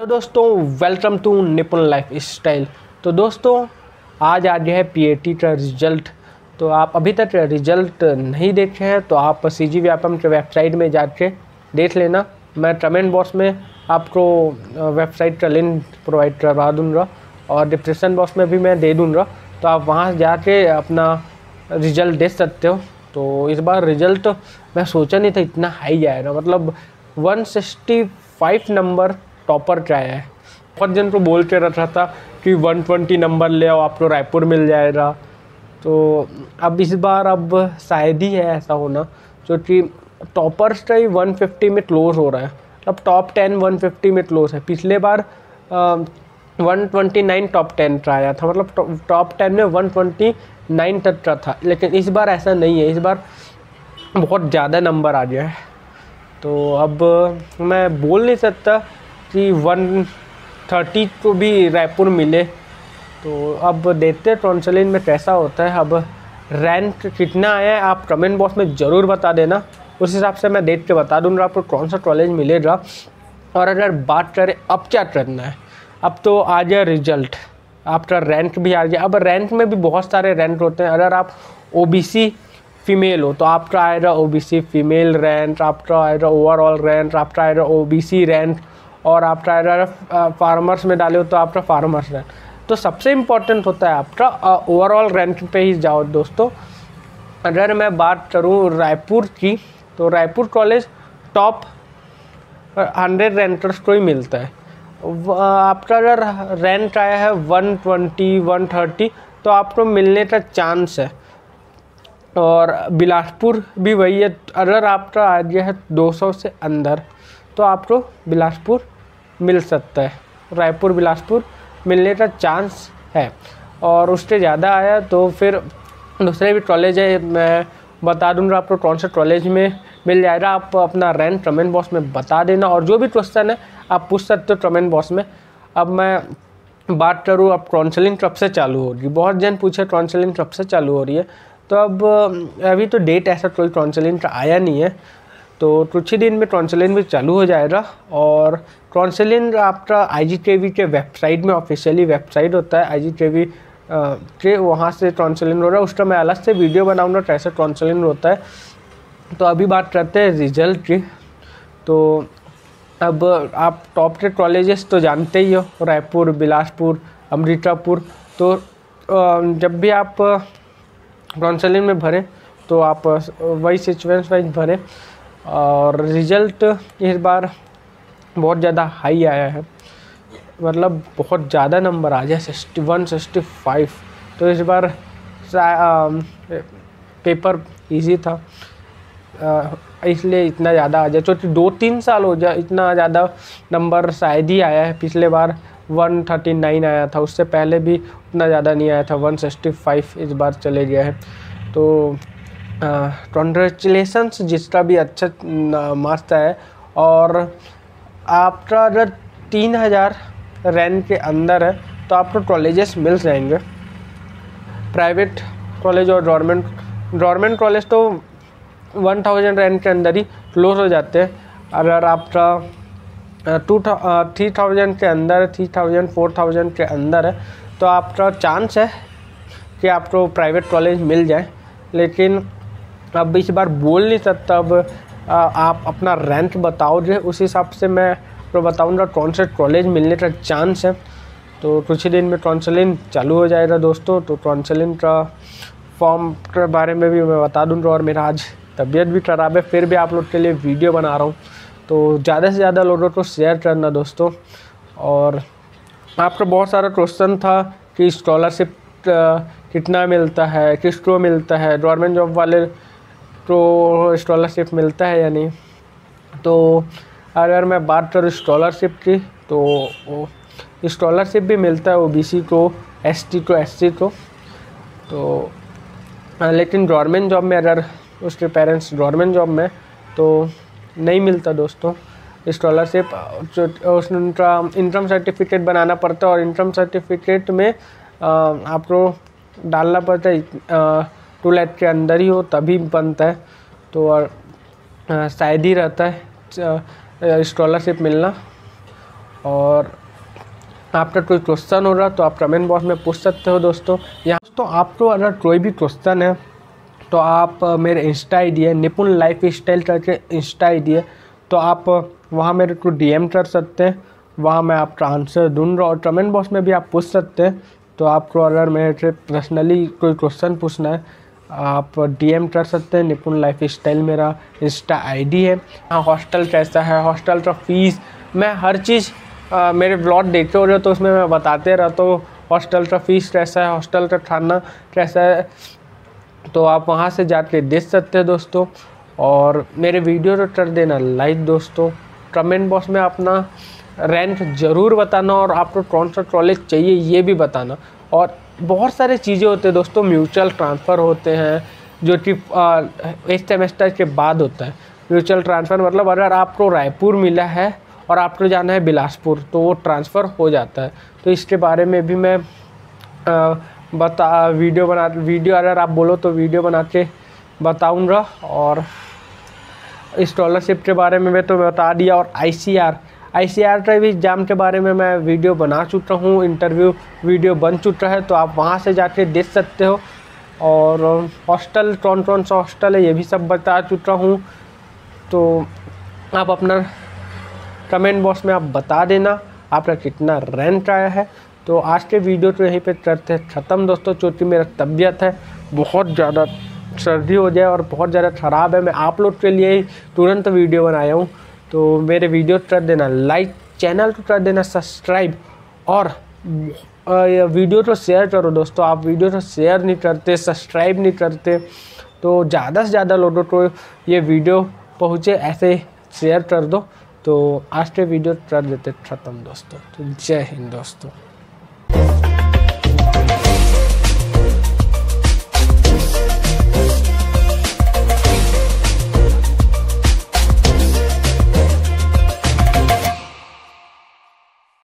तो दोस्तों welcome to Nipun lifestyle. तो दोस्तों आज है पीएटी का रिजल्ट। तो आप अभी तक रिजल्ट नहीं देखे हैं तो आप सीजी व्यापम के वेबसाइट में जाके देख लेना। मैं कमेंट बॉक्स में आपको वेबसाइट का लिंक प्रोवाइड करवा दूँगा और डिस्क्रिप्शन बॉक्स में भी मैं दे दूँगा, तो आप वहाँ जाके अपना रिजल्ट देख सकते हो। तो इस बार रिजल्ट मैं सोचा नहीं था इतना हाई आएगा, मतलब 165 नंबर टॉपर का आया है। बहुत जन को बोल के रखा था कि 120 नंबर ले आओ आपको रायपुर मिल जाएगा। तो अब इस बार अब शायद ही है ऐसा होना, क्योंकि टॉपर्स का ही 150 में क्लोज हो रहा है। अब टॉप 10 150 में क्लोज है। पिछले बार 129 टॉप 10 का आया था, मतलब टॉप 10 में 129 तक का था। लेकिन इस बार ऐसा नहीं है, इस बार बहुत ज़्यादा नंबर आ गया है। तो अब मैं बोल नहीं सकता कि 130 को भी रायपुर मिले। तो अब देखते हैं काउंसलिंग में कैसा होता है। अब रैंक कितना आया है आप कमेंट बॉक्स में ज़रूर बता देना, उस हिसाब से मैं देख के बता दूँगा आपको कौन सा कॉलेज मिलेगा। और अगर बात करें अब क्या करना है, अब तो आ गया रिजल्ट, आपका रैंक भी आ गया। अब रैंक में भी बहुत सारे रैंक होते हैं। अगर आप ओबीसी फीमेल हो तो आपका आएगा ओबीसी फीमेल रैंक, आपका आएगा ओवरऑल रैंक, आपका आएगा ओबीसी रैंक, और आपका आएगा फार्मर्स में डाले हो तो आपका फार्मर्स रैंक। तो सबसे इम्पोर्टेंट होता है आपका ओवरऑल रैंक पे ही जाओ दोस्तों। अगर मैं बात करूँ रायपुर की, तो रायपुर कॉलेज टॉप 100 रैंकर्स को ही मिलता है। आपका अगर रैंक आया है 120 130 तो आपको मिलने का चांस है। और बिलासपुर भी वही है, अगर आपका आ गया है 200 से अंदर तो आपको बिलासपुर मिल सकता है। रायपुर बिलासपुर मिलने का चांस है। और उससे ज़्यादा आया तो फिर दूसरे भी कॉलेज है, मैं बता दूंगा आपको कौन से कॉलेज में मिल जाएगा। आप अपना रैंक कमेंट बॉक्स में बता देना, और जो भी क्वेश्चन है आप पूछ सकते हो कमेंट बॉक्स में। अब मैं बात करूँ अब काउंसलिंग कब से चालू होगी। बहुत जन पूछे काउंसलिंग कब से चालू हो रही है, तो अब अभी तो डेट ऐसा कोई काउंसलिंग का आया नहीं है, तो कुछ ही दिन में काउंसलिंग भी चालू हो जाएगा। और काउंसलिंग आपका IGKV के वेबसाइट में ऑफिशियली वेबसाइट होता है IGKV के, वहाँ से काउंसलिंग हो रहा है। उसका मैं अलग से वीडियो बनाऊंगा कैसे काउंसलिंग होता है। तो अभी बात करते हैं रिजल्ट की। तो अब आप टॉप के कॉलेजेस तो जानते ही हो, रायपुर, बिलासपुर, अमृतापुर। तो जब भी आप काउंसलिंग में भरें तो आप वही सिचुएशन वाइज भरें। और रिज़ल्ट इस बार बहुत ज़्यादा हाई आया है, मतलब बहुत ज़्यादा नंबर आ गया 165। तो इस बार पेपर इजी था, इसलिए इतना ज़्यादा आ जाए। क्योंकि 2-3 साल हो जाए इतना ज़्यादा नंबर शायद ही आया है। पिछले बार 139 आया था, उससे पहले भी उतना ज़्यादा नहीं आया था। 165 इस बार चले गया है। तो कॉन्ग्रेचुलेसन्स जिसका भी अच्छा मार्क्स है। और आपका अगर 3000 रैंक के अंदर है तो आपको कॉलेजेस मिल जाएंगे, प्राइवेट कॉलेज और गवर्नमेंट कॉलेज तो 1000 रैंक के अंदर ही क्लोज हो जाते हैं। अगर आपका 3000 के अंदर, 3000 4000 के अंदर है तो आपका चांस है कि आपको प्राइवेट कॉलेज मिल जाए। लेकिन अब इस बार बोल नहीं सकता। अब आप अपना रैंक बताओगे, उस हिसाब से मैं तो बताऊंगा कौन से कॉलेज मिलने का चांस है। तो कुछ ही दिन में काउंसलिंग चालू हो जाएगा दोस्तों। तो काउंसलिंग का फॉर्म के बारे में भी मैं बता दूंगा। और मेरा आज तबीयत भी खराब है, फिर भी आप लोग के लिए वीडियो बना रहा हूँ, तो ज़्यादा से ज़्यादा लोगों को शेयर करना दोस्तों। और आपका बहुत सारा क्वेश्चन था कि स्कॉलरशिप कितना मिलता है, किसको मिलता है, गवर्नमेंट जॉब वाले को स्कॉलरशिप मिलता है या नहीं। तो अगर मैं बात करूँ स्कॉलरशिप की, तो स्कॉलरशिप भी मिलता है ओबीसी को, एसटी को, एससी को। तो लेकिन गवर्नमेंट जॉब में अगर उसके पेरेंट्स गवर्नमेंट जॉब में तो नहीं मिलता दोस्तों स्कॉलरशिप। उनका इनकम सर्टिफिकेट बनाना पड़ता है, और इनकम सर्टिफिकेट में आपको डालना पड़ता है 2 लाख के अंदर ही हो तभी बनता है। तो शायद ही रहता है स्कॉलरशिप मिलना। और आपका कोई क्वेश्चन हो रहा तो आप कमेंट बॉक्स में पूछ सकते हो दोस्तों। यहाँ तो आपको अगर कोई भी क्वेश्चन है तो आप मेरे इंस्टा आईडी है निपुण लाइफ स्टाइल करके इंस्टा आईडी है, तो आप वहाँ मेरे को डीएम कर सकते हैं, वहाँ मैं आपका आंसर दूँगा। और कमेंट बॉक्स में भी आप पूछ सकते हैं। तो आपको अगर मेरे से पर्सनली कोई क्वेश्चन पूछना है आप डीएम कर सकते हैं। निपुण लाइफ स्टाइल मेरा इंस्टा आईडी है। हाँ, हॉस्टल कैसा है, हॉस्टल का फीस, मैं हर चीज़ मेरे ब्लॉग देखते हो रहे हो तो उसमें मैं बताते रहता हूँ हॉस्टल का फीस कैसा है, हॉस्टल का खाना कैसा है, तो आप वहाँ से जाके देख सकते हैं दोस्तों। और मेरे वीडियो को कर देना लाइक दोस्तों। कमेंट बॉक्स में अपना रैंक ज़रूर बताना और आपको कौन सा कॉलेज चाहिए ये भी बताना। और बहुत सारे चीज़ें होते हैं दोस्तों, म्यूचुअल ट्रांसफ़र होते हैं जो कि एक सेमेस्टर के बाद होता है। म्यूचुअल ट्रांसफ़र मतलब अगर आपको रायपुर मिला है और आपको जाना है बिलासपुर तो वो ट्रांसफ़र हो जाता है। तो इसके बारे में भी मैं वीडियो अगर आप बोलो तो वीडियो बना के बताऊँगा। और स्कॉलरशिप के बारे में मैं तो बता दिया। और आईसीआर का भी एग्ज़ाम के बारे में मैं वीडियो बना चुका हूँ, इंटरव्यू वीडियो बन चुका है, तो आप वहाँ से जाके देख सकते हो। और हॉस्टल कौन कौन सा हॉस्टल है ये भी सब बता चुका हूँ। तो आप अपना कमेंट बॉक्स में आप बता देना आपका कितना रैंक आया है। तो आज के वीडियो तो यहीं पे करते हैं ख़त्म दोस्तों, क्योंकि मेरा तबीयत है बहुत ज़्यादा, सर्दी हो जाए और बहुत ज़्यादा ख़राब है। मैं आप लोग के लिए ही तुरंत वीडियो बनाया हूँ। तो मेरे वीडियो कर देना लाइक, चैनल को कर देना सब्सक्राइब और वीडियो तो शेयर करो दोस्तों। आप वीडियो तो शेयर नहीं करते, सब्सक्राइब नहीं करते, तो ज़्यादा से ज़्यादा लोगों को ये वीडियो पहुँचे ऐसे शेयर कर दो। तो आज के वीडियो कर देते ख़त्म दोस्तों। तो जय हिंद दोस्तों।